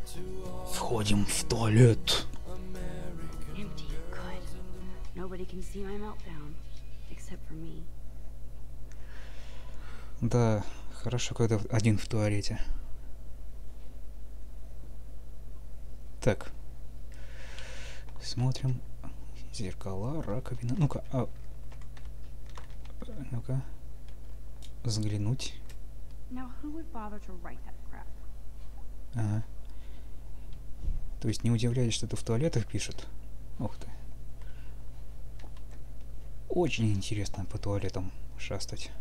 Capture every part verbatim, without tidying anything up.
Входим в туалет. Да, хорошо, когда один в туалете. Так. Смотрим. Зеркала, раковина. Ну-ка, а... ну-ка. Взглянуть. Ага. То есть не удивляюсь, что это в туалетах пишут. Ух ты. Очень интересно по туалетам шастать.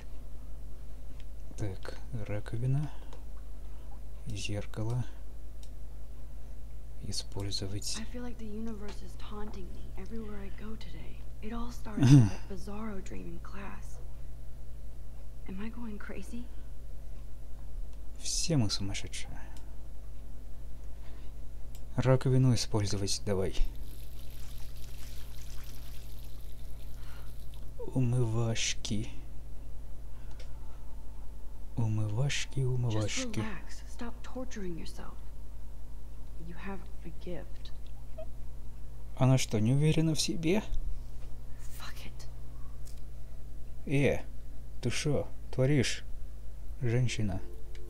Так, раковина. Зеркало. Использовать. Все мы сумасшедшие. Раковину использовать давай. Умывашки. Умывашки, умывашки. Она что, не уверена в себе? Э, ты шо творишь, женщина?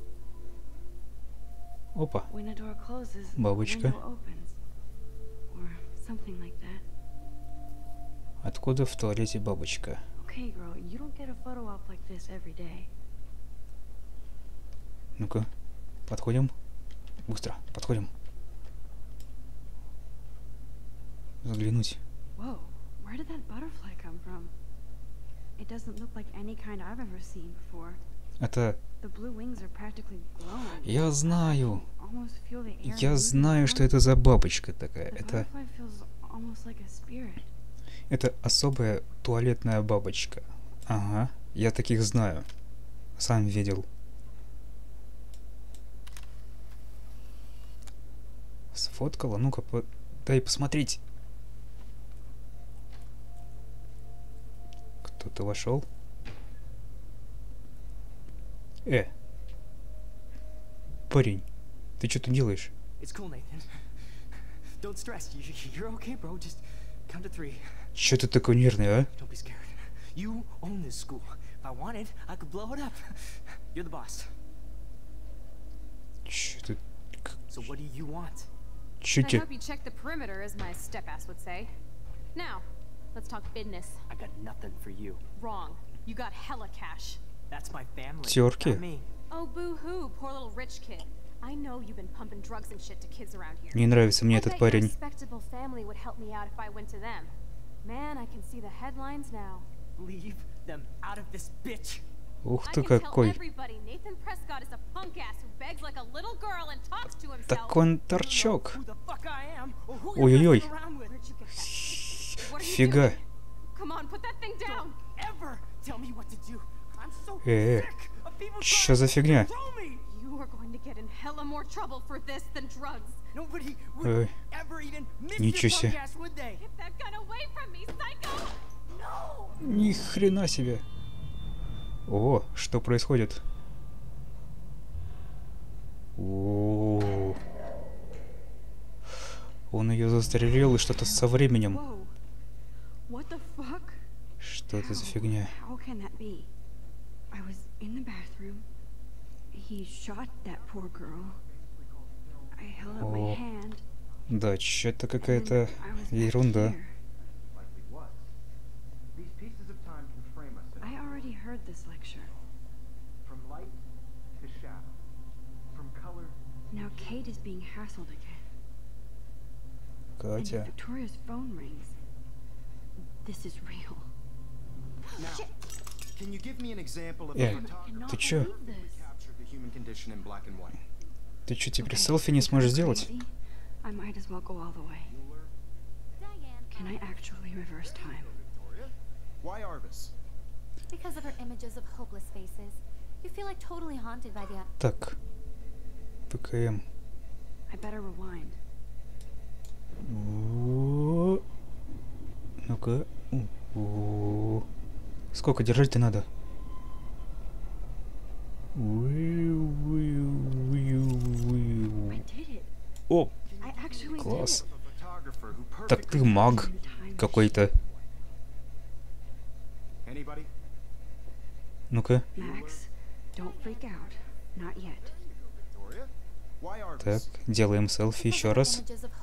Опа. Бабочка. Откуда в туалете бабочка? Ну-ка, подходим. Быстро, подходим. Взглянуть. Это... Я знаю. Я знаю, что это за бабочка такая. Это... Это особая туалетная бабочка. Ага, я таких знаю. Сам видел. Сфоткала? Ну-ка, по... дай посмотреть. Кто-то вошел? Э. Парень, ты что тут делаешь? Чё ты такой нервный, а? Чё ты... Чё тебе... Тёрки? Не нравится мне этот парень. Ух ты какой. Так он торчок. Ой-ой-ой. Фига. Э-э. Чё за фигня? Ой. Ничего себе. Ни хрена себе. О, что происходит? О, он ее застрелил, и что-то со временем. Что это за фигня? О, да, что-то какая-то ерунда. Катя. Э, ты чё? Ты чё, теперь селфи не сможешь сделать? Так. ПКМ. Ну-ка. Сколько держать-то надо? О, класс. Так ты маг какой-то. Ну-ка. Так, делаем селфи еще раз.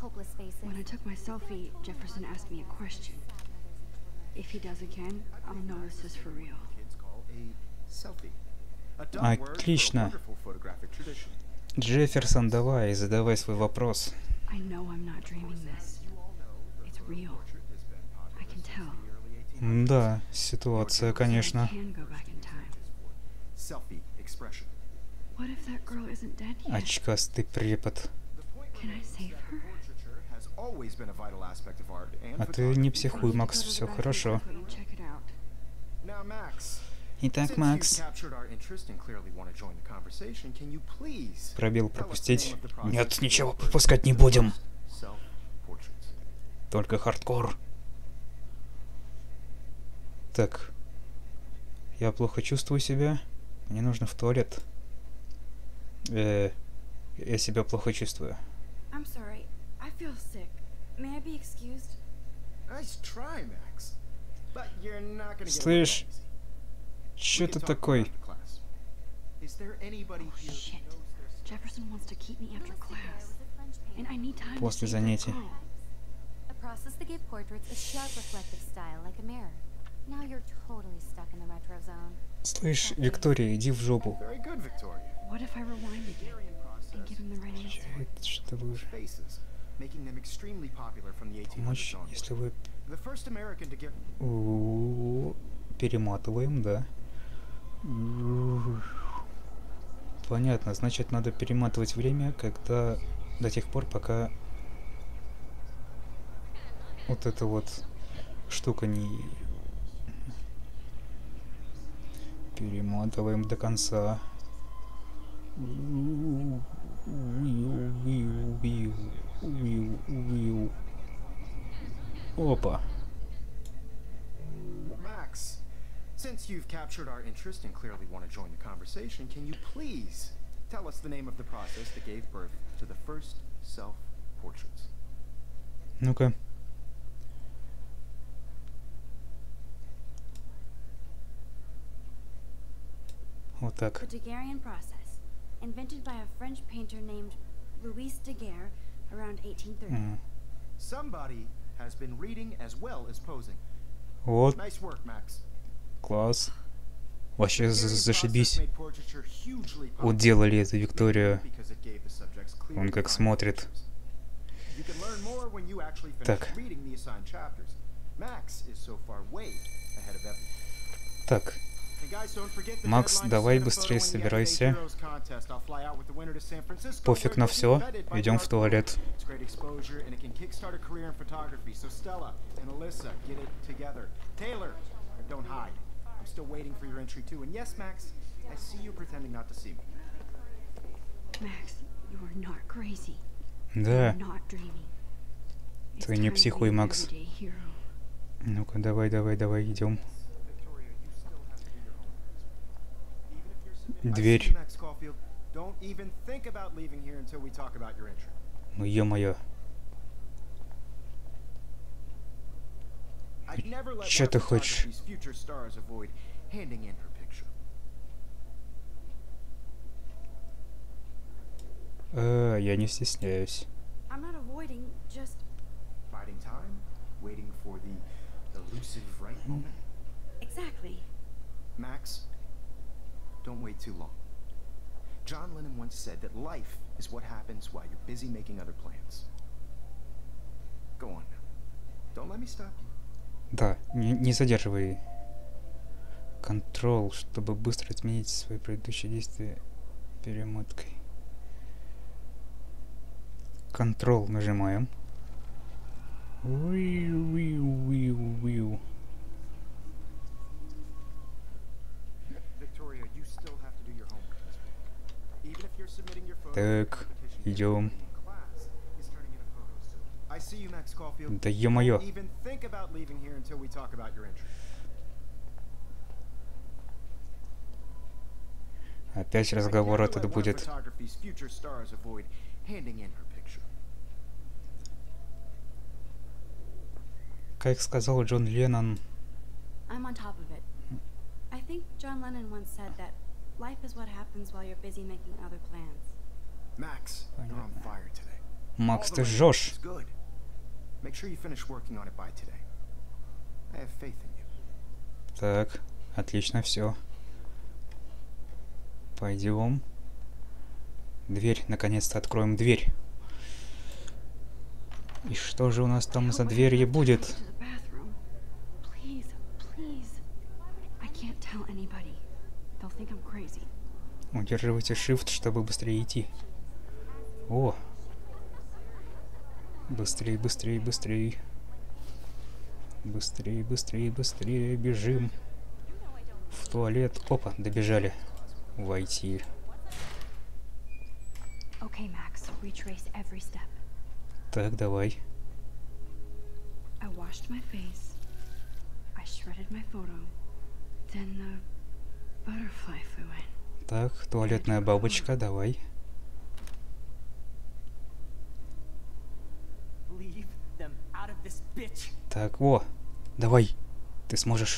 Отлично. Джефферсон, давай, задавай свой вопрос. Да, ситуация, конечно. Очкастый препод. А ты не психуй, Макс, все хорошо. Итак, Макс. Пробел пропустить? Нет, ничего пропускать не будем. Только хардкор. Так. Я плохо чувствую себя. Мне нужно в туалет. Э, я себя плохо чувствую. Слышь, чё ты такой? После занятий. Слышь, Виктория, иди в жопу. Что вы... Помочь, если вы... У-у-у, перематываем, да. Понятно, значит, надо перематывать время, когда... До тех пор, пока... Вот эта вот штука не... Перематываем до конца. Опа. Max, since you've captured our interest and clearly want to join the conversation, can you please tell us the name of the process that gave birth to the first self-portraits? Ну-ка. Вот так. The Daguerrean process, invented by a French painter named Louis Daguerre around eighteen thirty. Mm. Somebody has been reading as well as posing. Вот. Nice work, Max. Класс. Вообще зашибись. Уделали эту Викторию. Он как смотрит. Так. Так. Макс, давай быстрее собирайся. Пофиг на все. Идем в туалет. Да. Ты не психуй, Макс. Ну-ка, давай, давай, давай, идем. Дверь. Ну, ё-моё. Чё ты хочешь? А, я не стесняюсь. Don't wait too long. John Lennon once said that life is what happens while you're busy making other plans. Go on now. Don't let me stop you. Да, не, не задерживай. Контрол, чтобы быстро изменить свои предыдущие действия перемоткой. Контрол нажимаем. Уиу-уиу-уиу-уиу. Так, идем. Да ё-моё. Опять разговор этот будет. Как сказал Джон Леннон. I'm on top of it. I think John Lennon once said that life is what happens while you're busy making other plans. Max, you're on fire today. Макс, All ты the way жжешь. it's good. Make sure you finish working on it by today. I have faith in you. Так, отлично, все. Пойдем. Дверь, наконец-то откроем дверь. И что же у нас там за дверью будет? To the bathroom. Please, please. I can't tell anybody. They'll think I'm crazy. Удерживайте Shift, чтобы быстрее идти. О! Быстрее, быстрее, быстрее. Быстрее, быстрее, быстрее. Бежим. В туалет. Опа, добежали. Войти. Okay, Max. Retrace every step. Так, давай. I washed my face. I shredded my photo. Then the butterfly flew in. Так, туалетная бабочка, давай. Leave them out of this bitch. Так, о, давай. Ты сможешь.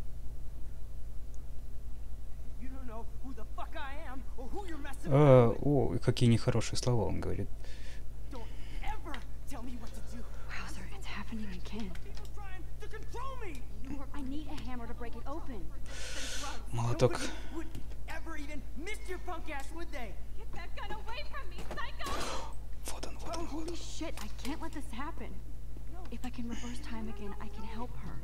You don't know who the fuck I am or who you're messing А, with. о, какие нехорошие слова он говорит. Don't ever tell me what to do. Wowzer, it's happening again. People trying to control me. I need a hammer to break it open. Молоток. Nobody would ever even miss your punk ass, would they? Get that gun away from me, psycho! Вот он, вот он, вот он. Holy shit, I can't let this happen. If I can reverse time again, I can help her.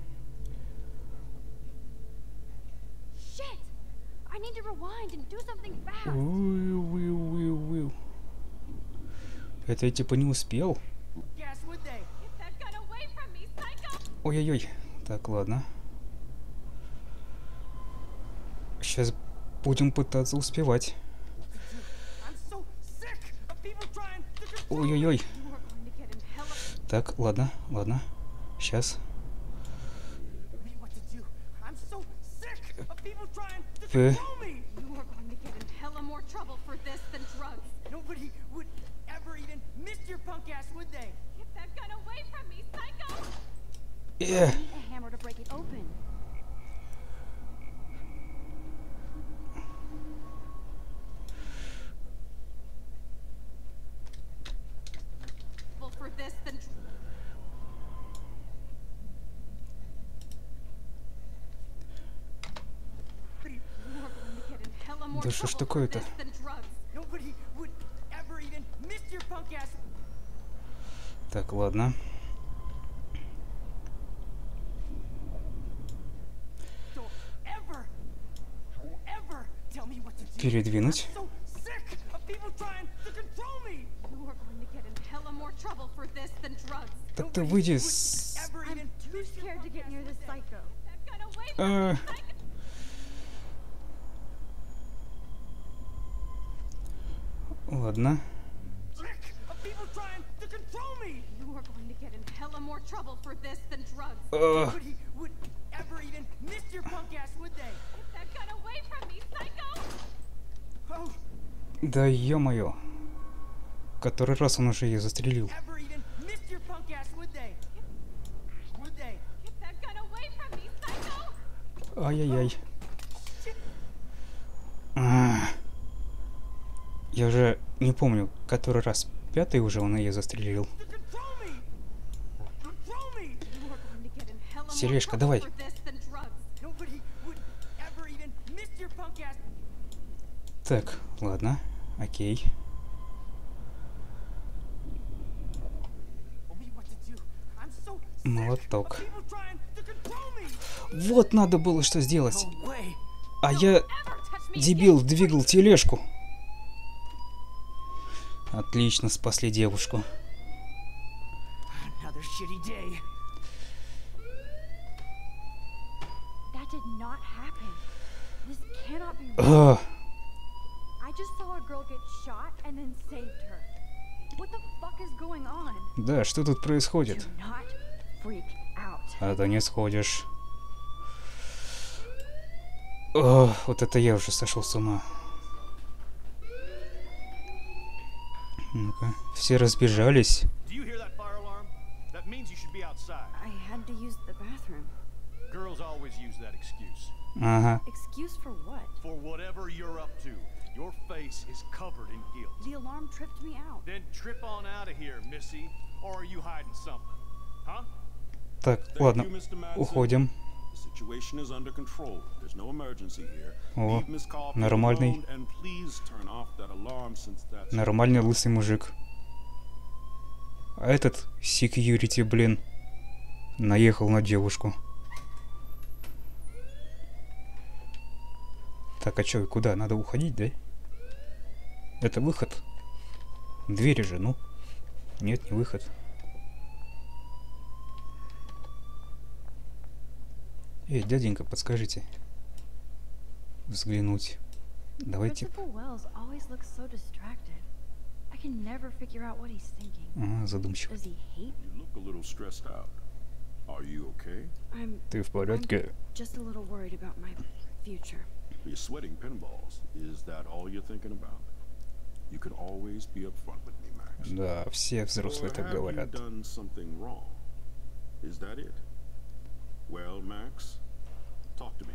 Shit! I need to rewind and do something fast. Уи-уи-уи-уи. Это я типа не успел. Gas, would they? Get that gun away from me, psycho! Ой-ой-ой. Так, ладно. Сейчас будем пытаться успевать. I'm so sick of people trying to control me. Ой-ой-ой. You are going to get in hella... Так, ладно, ладно. Сейчас. Tell me what to do. I'm so sick of people trying to Э. control me. You are going to get in hella more trouble for this than drugs. Nobody would ever even miss your punk ass, would they? Get that gun away from me, psycho! Э. I need a hammer to break it open. For this than Да что ж такое-то? Nobody would ever even miss your punk ass. Так, ладно. Don't ever, ever tell me what to do. Передвинуть. I'm so sick of people trying to control me. You are going to get in hella more trouble for this than drugs. Так ты Nobody выйди would с... ever I'm even too miss your scared to punk get ass, near would this they? psycho. That gun away from Э. me, psycho. Ладно. Sick of people trying to control me. You are going to get in hella more trouble for this than drugs. Э. Nobody would ever even miss your punk ass, would they? Get that gun away from me, psycho. Oh, Да ё-моё. Который раз он уже ее застрелил. ever even miss your punk ass, would they? Would they? Get that gun away from me, psycho. Ай-яй-яй. А. Я уже не помню, который раз. Пятый уже он ее застрелил. To control me. Control me. You are going to get in hella more Сережка, trouble давай. for this than drugs. Nobody would ever even miss your punk ass. Так, ладно. Окей. Tell me what to do. I'm so sick Молоток. of people trying to control me. Вот надо было что сделать. No way. А я, Ever touch me дебил, again. двигал тележку. Отлично, спасли девушку. Another shitty day. That did not happen. This cannot be real. А, I just saw a girl get shot and then saved her. What the fuck is going on? да, что тут Do происходит? not freak out. А то не сходишь. О, вот это я уже сошел с ума. Ну-ка, все разбежались. Do you hear that fire alarm? That means you should be outside. I had to use always use that excuse. Ага. Excuse for what? For whatever you're up to, your face is covered in guilt. The alarm tripped me out. Then trip on out of here, Missy. Or are you hiding something? Huh? Так, Thank ладно, you, Mister Madsen. уходим. The situation is under control. There's no emergency here. О, Leave Miss Caulfield нормальный, alone and please turn off that alarm since that's нормальный лысый мужик. А этот security, блин, наехал на девушку. Так, а чё, куда? Надо уходить, да? Это выход? Двери же, ну. Нет, не выход. Эй, дяденька, подскажите. Взглянуть. Давайте. Principal Wells always looks so distracted. I can never figure out what he's thinking. Ага, задумчиво. Does he hate? You look a little stressed out. Are you okay? I'm Ты в I'm порядке? just a little worried about my future. You're sweating pinballs. Is that all you're thinking about? You can always be upfront with me, Max. Да, все взрослые Or так have you говорят. done something wrong? Is that it? Well, Max, talk to me.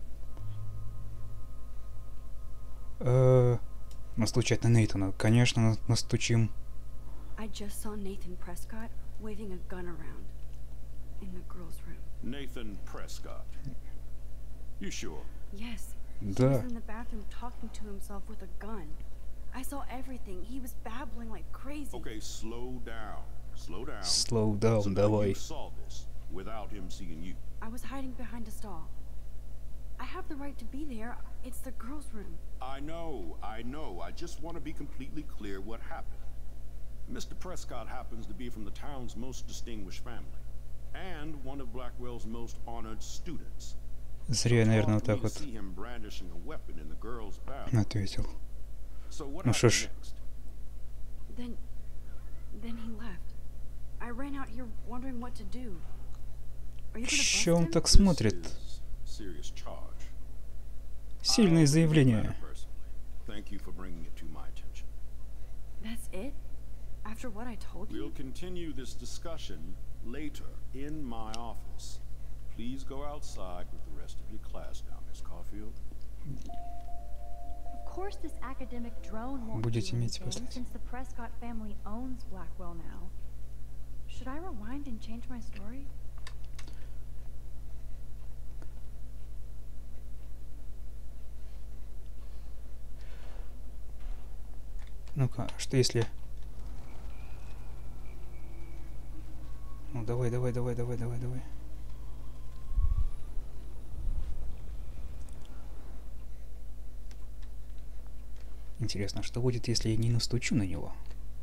Э, настучать на Нейтана. Конечно, на- настучим. I just saw Nathan Prescott waving a gun around in the girls' room. Nathan Prescott. You sure? Yes. He was Да. in the bathroom talking to himself with a gun. I saw everything. He was babbling like crazy. Okay, slow down. Slow down. Slow So down, now давай. you saw this without him seeing you. I was hiding behind a stall. I have the right to be there. It's the girls' room. I know, I know. I just want to be completely clear what happened. Mister Prescott happens to be from the town's most distinguished family, and one of Blackwell's most honored students. Зря я, наверное, вот так вот See him brandishing a weapon in the girls' bathroom. ответил. So what Ну что happened ж, next? Then, then he left. I ran out here wondering what to do. Are you gonna bust чё он him? так This смотрит? is serious charge. Сильные I'll заявления. matter personally. Thank you for bringing it to my attention. That's it? After what I told you? We'll continue this discussion later in my office. Please go outside with the rest of your class now, Miss Caulfield. Of course this academic drone won't do Будете иметь anything, послать. since the Prescott family owns Blackwell now. Should I rewind and change my story? Ну-ка, что если... Ну давай, давай, давай, давай, давай, давай. Интересно, что будет, если я не настучу на него?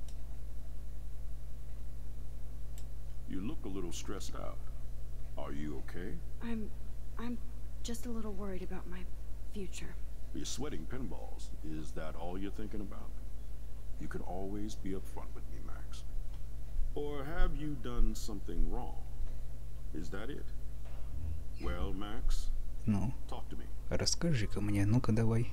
You look a little stressed out. Are you okay? I'm, I'm just a little worried about my future. You're sweating pinballs. Is that all you're thinking about? You can always be upfront with me, Max. Or have you done something wrong? Is that it? Well, Max, Ну, talk to me. расскажи-ка мне, ну-ка давай.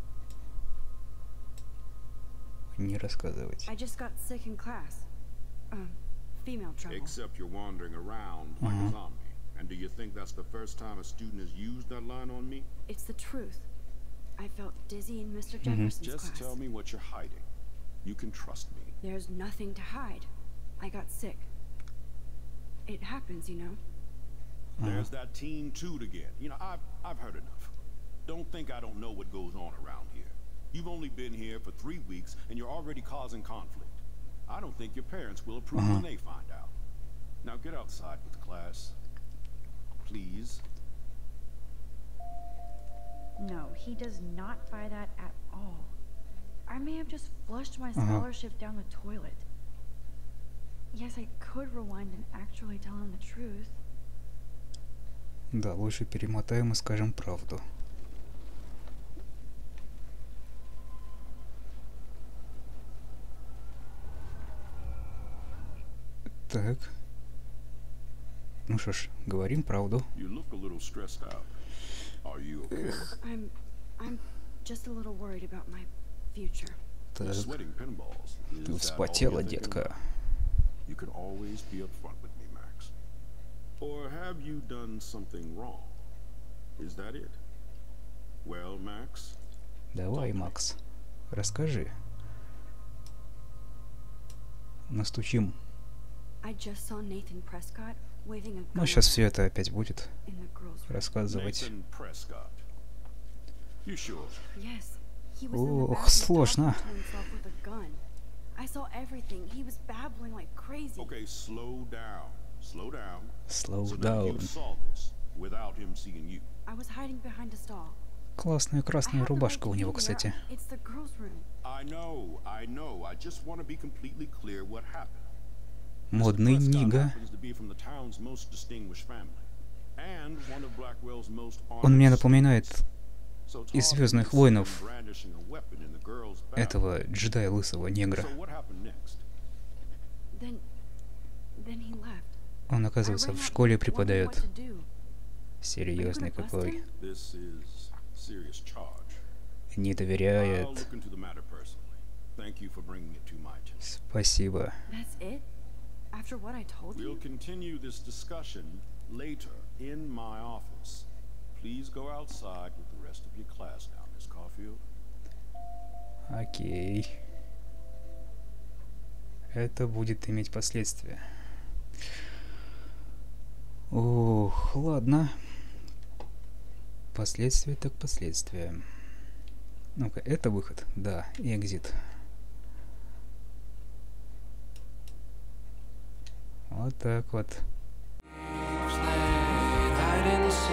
Не рассказывать. I just got sick in class. Um, female trouble. Except you're wandering around like a zombie. And do you think that's the first time a student has used that line on me? It's the truth. I felt dizzy in Mister Jefferson's Just class. tell me what you're hiding. You can trust me. There's nothing to hide. I got sick. It happens, you know. There's that teen toot again. You know, I've, I've heard enough. Don't think I don't know what goes on around here. You've only been here for three weeks, and you're already causing conflict. I don't think your parents will approve when they find out. Now get outside with the class. Please. No, he does not buy that at all. I may have just flushed my scholarship down the toilet. Yes, I could rewind and actually tell him the truth. Да, лучше перемотаем и скажем правду. Так. Ну что ж, говорим правду. You look a little stressed out. Are you okay? I'm, I'm just a little worried about my future. You're Так, sweating pinballs. Is ты that all вспотела, you're thinking детка. about? You can always be upfront with me, Max. Or have you done something wrong? Is that it? Well, Max. Давай, Макс, расскажи. Настучим. I just saw Nathan Prescott waving a Ну, gun сейчас все это опять будет in the girls' room. рассказывать. Nathan Prescott. You sure? Yes, he was in the Ох, bathroom сложно. talking to himself with a gun. I saw everything. He was babbling like crazy. Okay, slow down. Slow down. Slow So now you down. saw this without him seeing you. I was hiding behind a stall. Классная I красная have the right рубашка to у be него, there. кстати. It's the girls' room. I know, I know. I just want to be completely clear what happened. Модный Mister Prescott Нига. happens to be from the town's most distinguished family, and one of Blackwell's most Он мне honored напоминает So it's из hard for me «Звездных to see him войнов» brandishing a weapon in the girls' bathroom. этого джедая лысого негра. So what happened next? Then, then he left. Он, I оказывается, ran в out, школе wondering what преподает. to do. Серьезный Are you gonna bust какой. him? This is serious charge. Не I'll доверяет. look into the matter personally. Thank you for bringing it to my attention. Спасибо. That's it? After what I told We'll you? continue this discussion later in my office. Please go outside with the rest of your class now, Miss Caulfield. Окей. Это будет иметь последствия. Ох, ладно. Последствия так последствия. Ну-ка, это выход? Да, экзит. Вот так вот. Hide in the